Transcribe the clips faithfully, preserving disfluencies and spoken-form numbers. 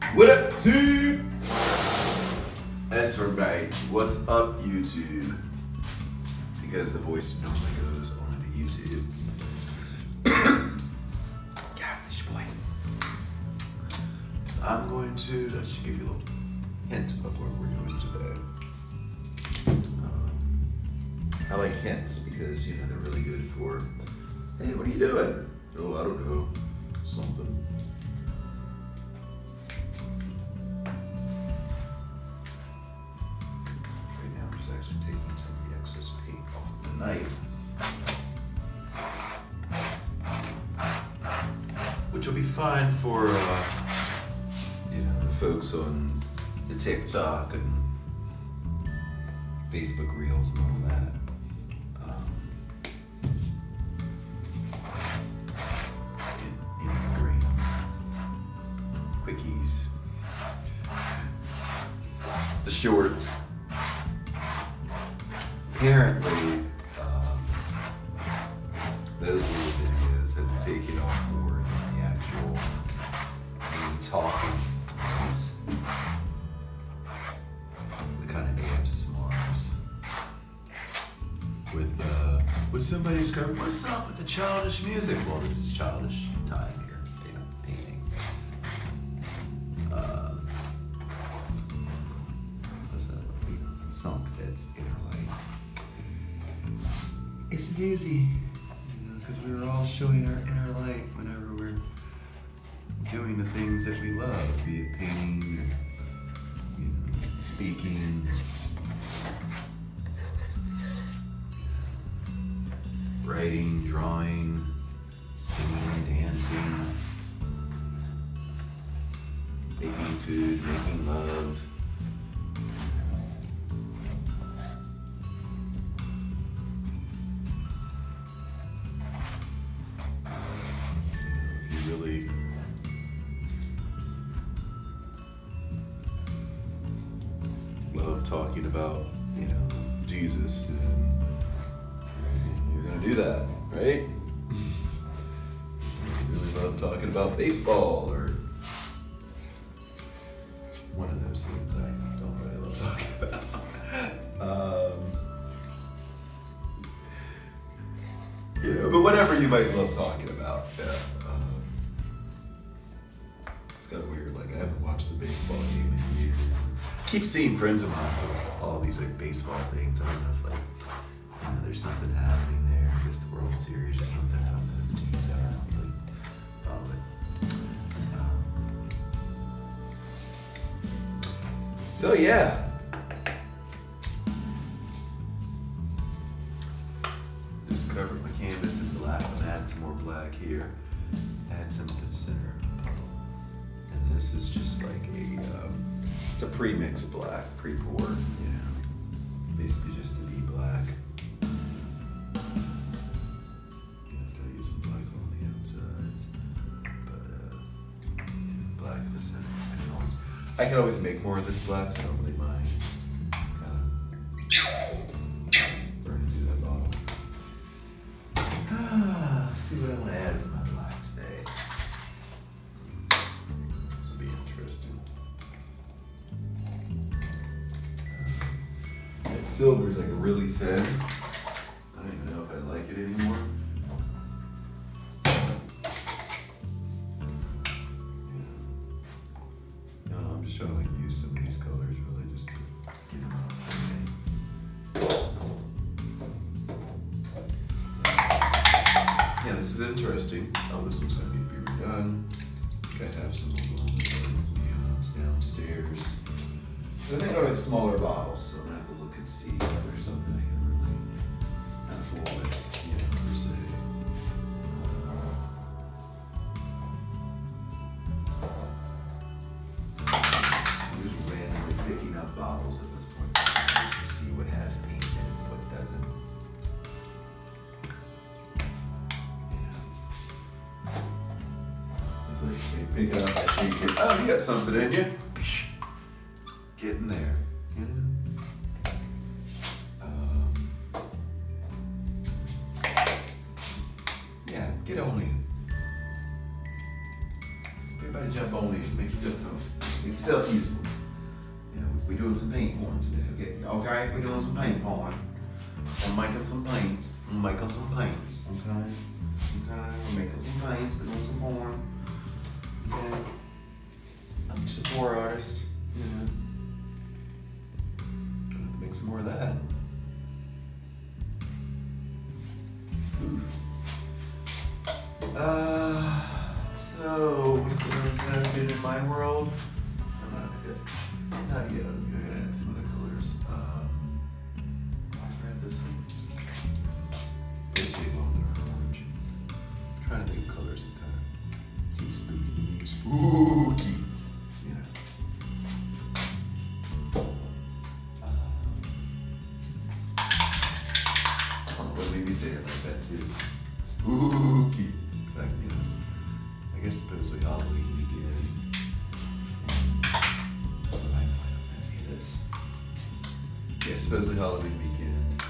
What up, YouTube? That's right. What's up, YouTube? Because the voice normally goes on to YouTube. Yeah, it's your boy. I'm going to, that should give you a little hint of what we're doing today. Um, I like hints because, you know, they're really good for, hey, what are you doing? Oh, I don't know, something. Actually taking some of the excess paint off the knife, which will be fine for uh, you know, the folks on the TikTok and Facebook Reels and all that. Um, in, in the green quickies, the shorts. Apparently, um, those little videos have taken off more than the actual me talking. It's the kind of A S M Rs with uh, with somebody's going, what's up with the childish music? Well, this is childish time here, you know, painting. Uh, what's that? Song that's interlight. It's a doozy, you know, because we're all showing our inner light whenever we're doing the things that we love, be it painting, or, you know, speaking, writing, drawing, singing, dancing, making food, making love. Really love talking about, you know, Jesus, and you're gonna do that, right? You really love talking about baseball or one of those things I don't really love talking about. um, you know, but whatever you might love talking about, yeah. It's kind of weird, like I haven't watched the baseball game in years. I keep seeing friends of mine post all these like baseball things. I don't know if like, you know, there's something happening there, just the World Series or something. I don't know the teams. I don't really follow it. Um, so yeah. Just covered my canvas in black. I'm gonna add some more black here. Add some to the center. And this is just like a, um, it's a pre-mixed black, pre-poured, you know, basically just to be black. Yeah, gotta use some black on the outsides, but uh, yeah, black in the center. I can always, I can always make more of this black, so I don't really mind kind of burning through that bottle. Ah, let's see what I want to add to my black today. Silver is like really thin. I don't even know if I like it anymore. Yeah. No, I'm just trying to like use some of these colors really just to get them out. Yeah, this is interesting. Oh, this one's gonna need to be redone. I think I have some neons downstairs. I think I have smaller bottles, so I'm gonna have to look and see if there's something I can really kind of fool with, you know, per se. I'm just randomly picking up bottles at this point just to see what has paint in it and what doesn't. Yeah. It's like you pick it up, I shake it. Oh, you got something in you. Get in there, you know? Um, yeah, get on in. Everybody jump on in, make yourself comfortable. Make yourself useful. You know, we're doing some paint porn today, okay? Okay, we're doing some paint porn. I'm making some paints. I'm making some paints, okay? Okay, we're making some paints, we're doing some porn. Okay? I'm just a poor artist, you know. Gonna have to make some more of that. Ooh. Uh, so, what is that good in my world? I'm not good. Not yet. I'm gonna add some of the colors. Um, I'll grab this one. This big one, orange. I'm trying to think of colors and kind of see spooky, spooky, you know. Um, I don't know what made me say it like that too. Spooky. Like, you know, I guess supposedly Halloween began. What am I playing on this? Yeah, supposedly Halloween weekend.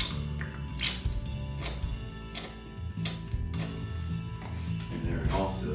And there also,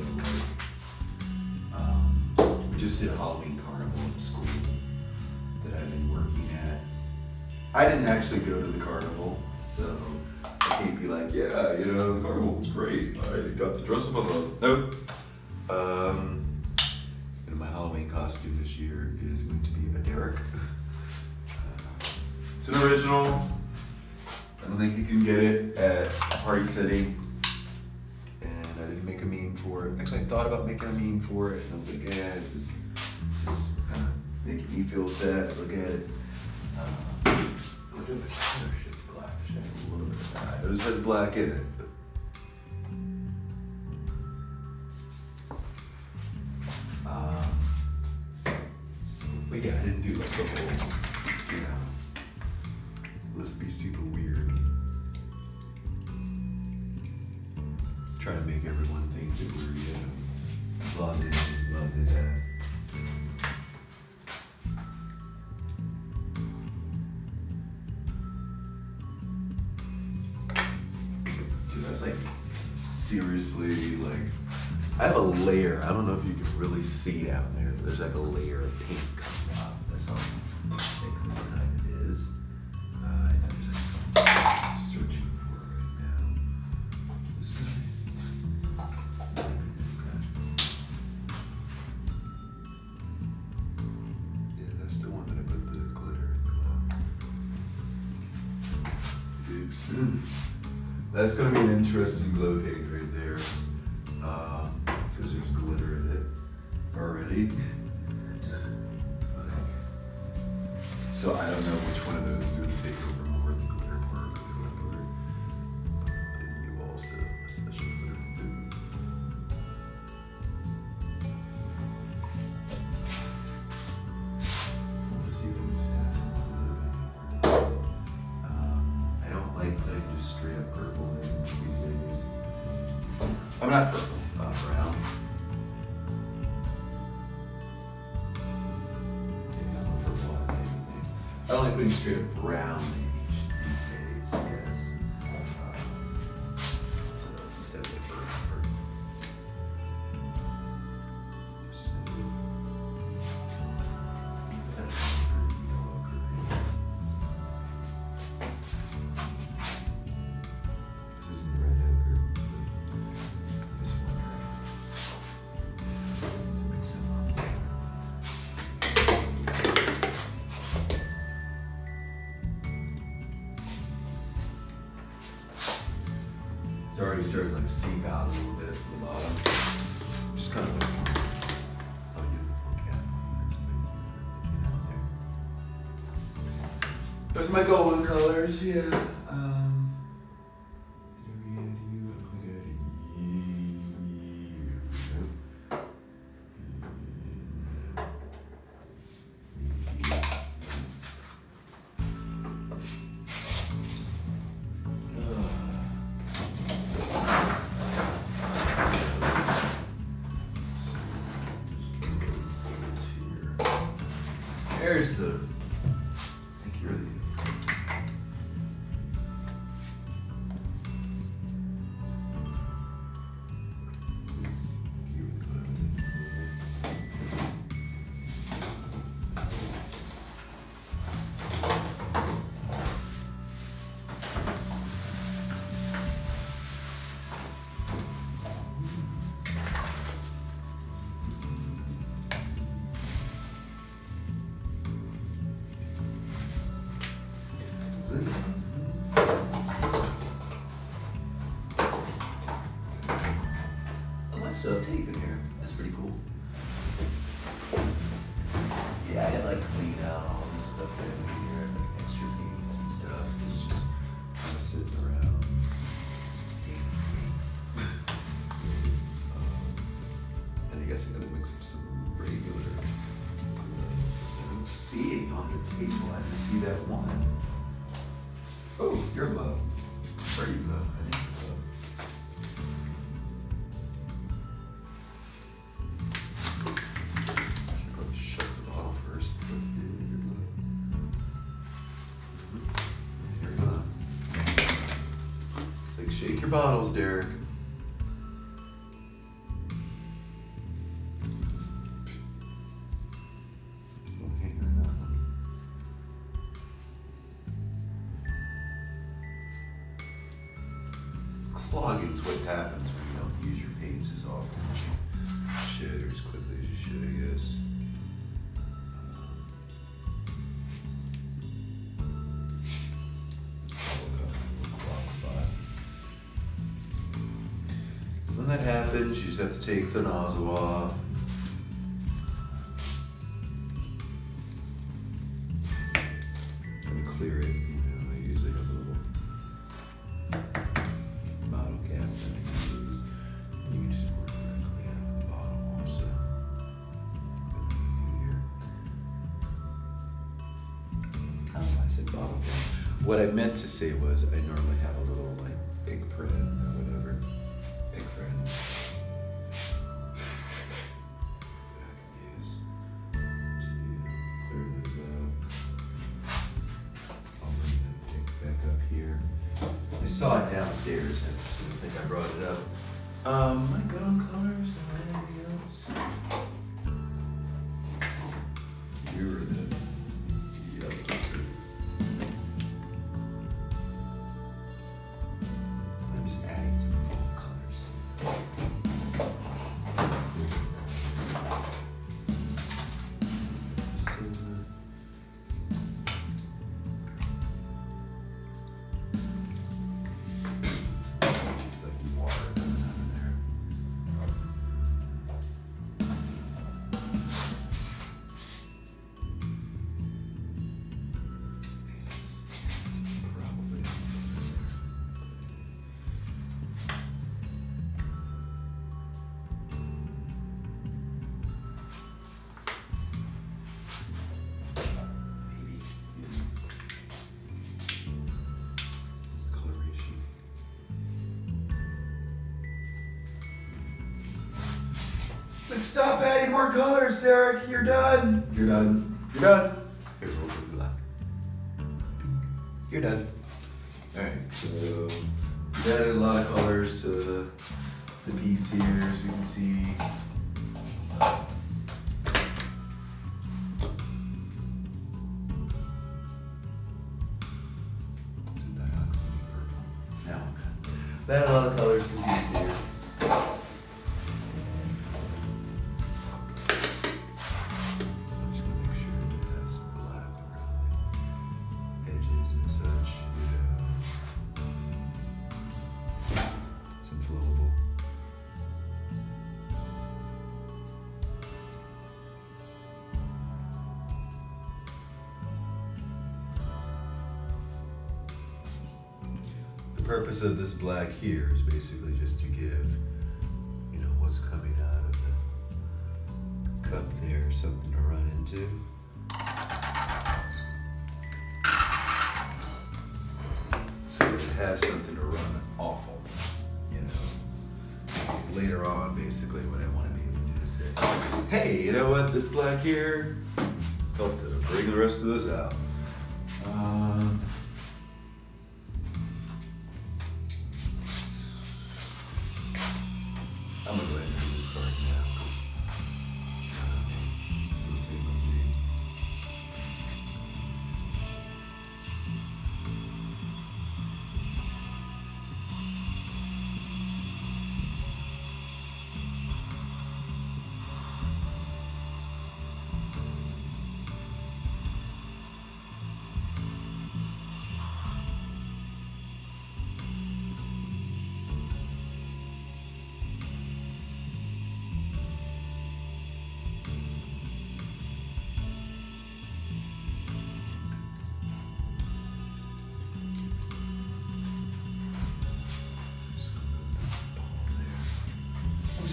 um, we just did a Halloween carnival at school that I've been working at. I didn't actually go to the carnival, so I can't be like, yeah, you know, the carnival was great. I got to dress up as a, nope. Um, and my Halloween costume this year is going to be a Derek. Uh, it's an original. I don't think you can get it at Party City. And I didn't make a meme for it. Actually, I thought about making a meme for it. And I was like, yeah, this is just kind of making me feel sad to look at it. Uh, a little bit of shit black. Should have a little bit of that. It just has black in it. But Um, but yeah, I didn't do like the whole, you know, let's be super weird. Try to make everyone think that we're, you know, blasé this, blasé that. Dude, that's like, seriously, like, I have a layer. I don't know if you can really see down there, but there's like a layer of paint coming off. That's how thick this side is. Uh, I know there's like, I'm searching for it right now. This guy. Maybe this guy. Yeah, that's the one that I put the glitter in. Oops. That's gonna be an interesting glow page right there. Um, because there's glitter in it already. Like, so I don't know which one of those is going to take over more, the glitter part or the glitter part. But you also a special glitter food. We'll just see if we can add some glitter. Um, I don't like putting just straight up purple in these days. I'm not purple. Uh, brown. Yeah, I'm purple on anything. I don't like putting straight up brown these days, I guess. Uh, so instead of like purple. This is the red ochre. It's already starting to like seep out a little bit from the bottom. Just kind of like, oh, you look at it. There's my golden colors, yeah. Um, There's the, I think you're the, tape in here. That's pretty cool. Yeah, I had like clean out all this stuff in here, like extra paints and stuff. It's just kind of sitting around. um, and I guess I gotta mix up some regular gloves. I don't see any on the table. I didn't see that one. Oh, your glove. Where are you, glove? I need your glove. I should probably shut the bottle first. But yeah, your glove. Mm-hmm. Here you go. Like, shake your bottles, Derek. Clogging's what happens when you don't use your paints as often as you should, or as quickly as you should, I guess. When that happens, you just have to take the nozzle off. And clear it. You know, I usually have a little bottle cap that I can use. And you can just pour directly out of the bottle also. Here. I don't know why I said bottle cap. What I meant to say was I normally have a little like pig print or whatever. Pig print. That I can use to clear those out. I'll bring that pig back up here. I saw it downstairs and I didn't think I brought it up. Um, am I good on colors? Am I anything else? You're the yellow. I'm just adding some fall colors. Silver. It's like water coming out of there. This is, this is probably maybe coloration. It's like, stop adding more colors, Derek. You're done. You're done. You're done. Here's a little bit of black. You're done. All right, so we added a lot of colors to the, the piece here, as we can see. Some dioxide purple. Now I'm done. We added a lot of colors to the piece here. I'm just gonna make sure that it has some black around the edges and such, you know. Some flowable. The purpose of this black here is basically just to give, you know, what's coming out of the cup there something to run into. So that it has something to run off of, you know. Later on, basically, what I want to be able to do is say, hey, you know what, this black here helped to bring the rest of this out. Um, I'm gonna go ahead and do this card now, because it's the same with me.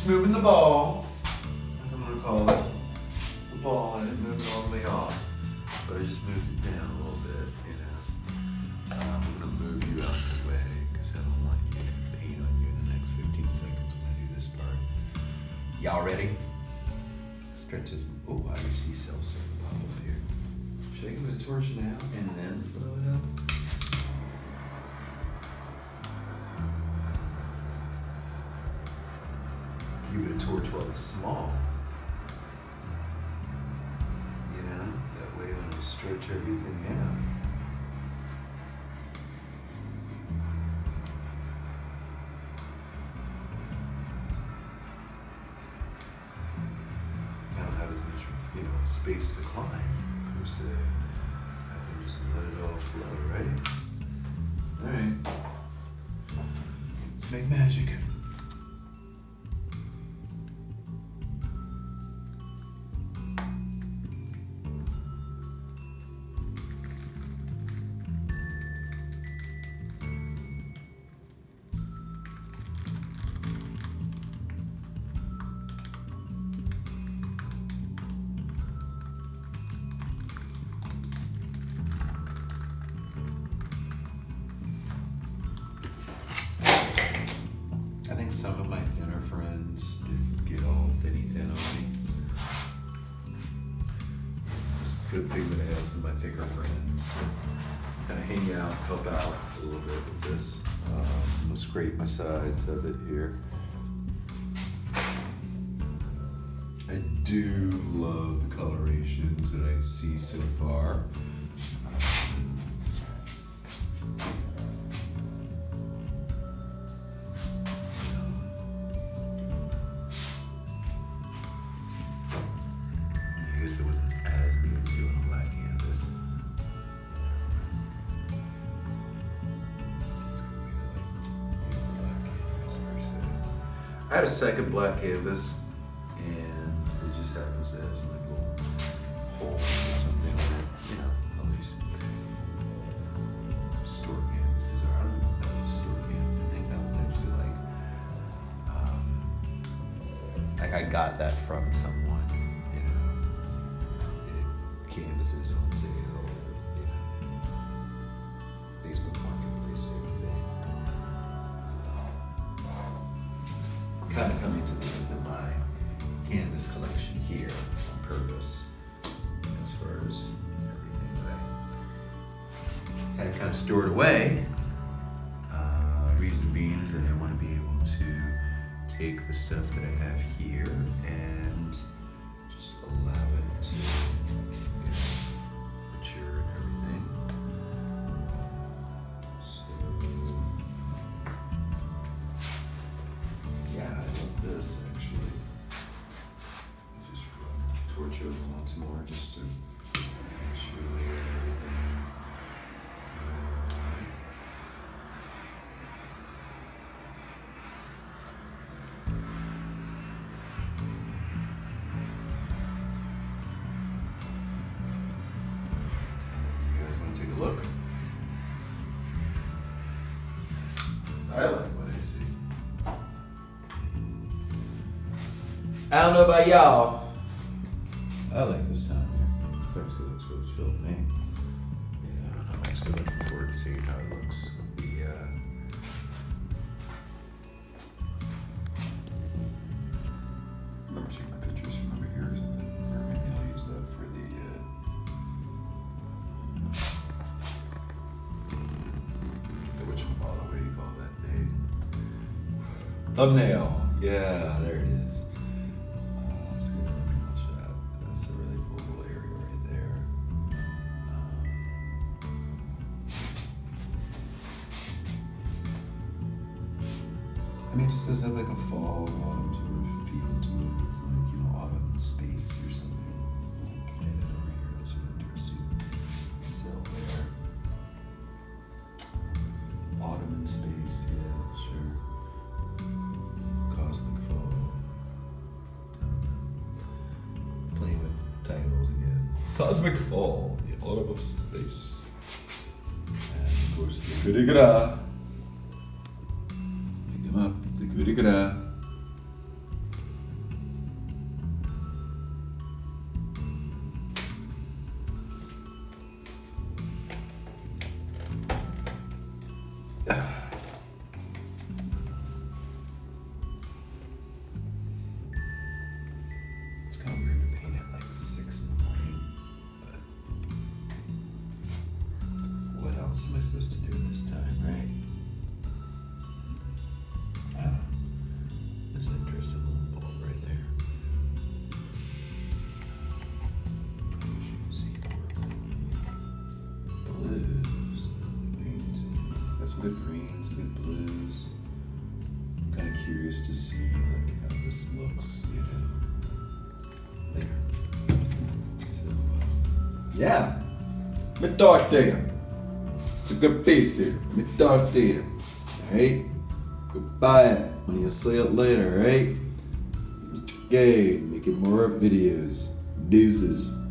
Just moving the ball, as I'm gonna call it. The ball, I didn't move it all the way off, but I just moved it down a little bit, you know. Um, I'm gonna move you out of the way because I don't want you to paint on you in the next fifteen seconds when I do this part. Y'all ready? Stretches. Oh, I see cells starting to pop up here. Should I give it a torch now and then flow it up? Give it a torch while it's small. You know, that way when I stretch everything out. I don't have as much, you know, space to climb, per se. I can just let it all flow, right? Alright. Let's make magic. Some of my thinner friends didn't get all thinny thin on me. It's a good thing that I have some of my thicker friends to kind of hang out, help out a little bit with this. Um, I'm gonna scrape my sides of it here. I do love the colorations that I see so far. It wasn't as neat as doing a black canvas. It's good way to like use the black canvas per se. I had a second black canvas, and it just happens to have some like little holes or something that, you know, all these store canvases are. I don't know if that was a store canvas. I think that was actually like, um, like I got that from someone. Canvases on sale, you know, Facebook Marketplace, everything. Uh, kind of coming to the end of my canvas collection here on purpose, as far as everything that I had kind of stored away. Uh, reason being is that I want to be able to take the stuff that I have here and just allow it to torch over once more just to make sure we get everything. You guys want to take a look? I like what I see. I don't know about y'all. I like this down here. This actually looks really chill to me. Yeah, I'm actually looking forward to seeing how it looks with the, uh, remember seeing my pictures from over here or something? Or maybe I'll use that for the, uh, the whatchamacallit, what do you call that thing? Thumbnail. Yeah, there it is. I mean, it just does have like a fall, autumn sort of feel to it. It's like, you know, autumn in space or something. Little planet over here, that's an interesting cell there. Autumn in space, yeah, sure. Cosmic fall. I don't know. Playing with titles again. Cosmic fall, the autumn of space. And of course, the goody-gra. Up, the goody-gra. else am I supposed to do this time, right? Ah, that's an interesting little bulb right there. See blues, greens. Got some good greens, some good blues. I'm kind of curious to see like how this looks, you know, later. So, uh, yeah. Let me talk to you. It's a good piece here. Let me talk to you. Alright? Go buy it when you see it later, right? Mister Gay, making more videos. Deuces.